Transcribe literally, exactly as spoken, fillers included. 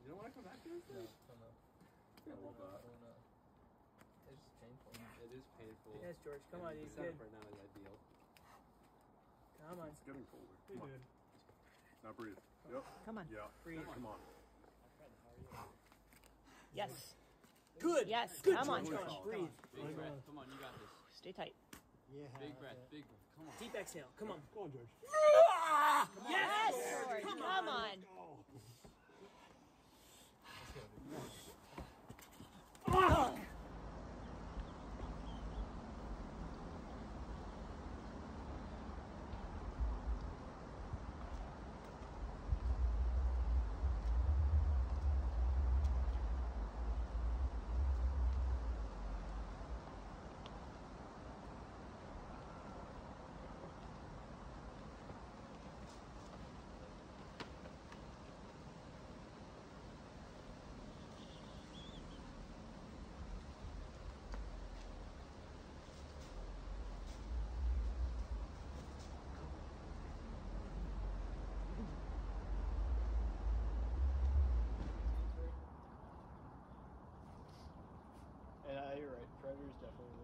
You don't want to come back to this thing? No, no. I love that. It's painful. It is painful. Yes, George, come and on, the you setup good. right now is ideal. Come on. It's getting colder. You're Come on. good. Now breathe. Yep. Come on. Yeah. Breathe. Come on. Yes. Good. Yes. Good. Come on. George. Breathe. Big breath. Come on, you got this. Stay tight. Yeah. Big breath. Big breath. Come on. Deep exhale. Come on. Go on, George. Yes, George. Come, Come on. Go. Oh. And uh, you're right, Predator's definitely